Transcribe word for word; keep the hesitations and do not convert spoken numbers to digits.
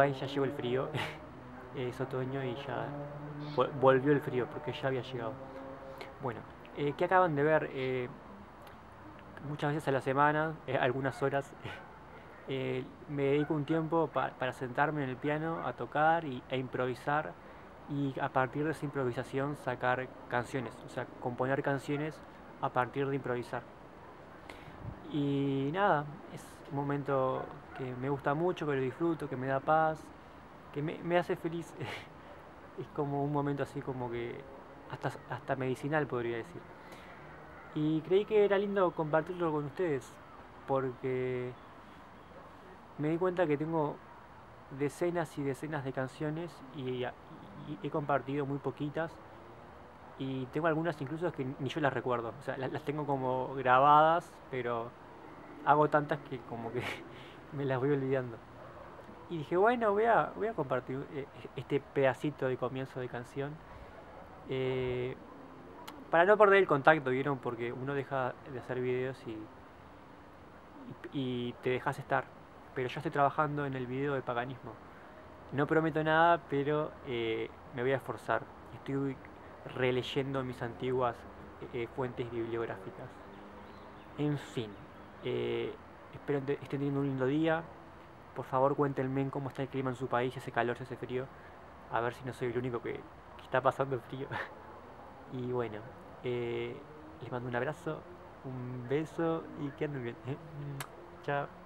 ya llegó el frío. Es otoño y ya volvió el frío porque ya había llegado. Bueno, eh, ¿qué acaban de ver? Eh, muchas veces a la semana, eh, algunas horas, eh, me dedico un tiempo pa- para sentarme en el piano a tocar y, e improvisar y a partir de esa improvisación sacar canciones, o sea, componer canciones a partir de improvisar. Y nada, es un momento que me gusta mucho, que lo disfruto, que me da paz, que me, me hace feliz. Es como un momento así como que hasta, hasta medicinal podría decir. Y creí que era lindo compartirlo con ustedes, porque me di cuenta que tengo decenas y decenas de canciones y, y he compartido muy poquitas y tengo algunas incluso que ni yo las recuerdo, o sea, las, las tengo como grabadas, pero hago tantas que como que me las voy olvidando. Y dije, bueno, voy a, voy a compartir eh, este pedacito de comienzo de canción. eh, para no perder el contacto, ¿vieron? Porque uno deja de hacer videos y, y, y te dejas estar. Pero yo estoy trabajando en el video de paganismo. No prometo nada, pero eh, me voy a esforzar. Estoy releyendo mis antiguas eh, fuentes bibliográficas. En fin, eh, espero que estén teniendo un lindo día. Por favor, cuéntenme cómo está el clima en su país, si hace calor, si hace frío. A ver si no soy el único que, que está pasando frío. Y bueno, eh, les mando un abrazo, un beso y que anden bien. Chao.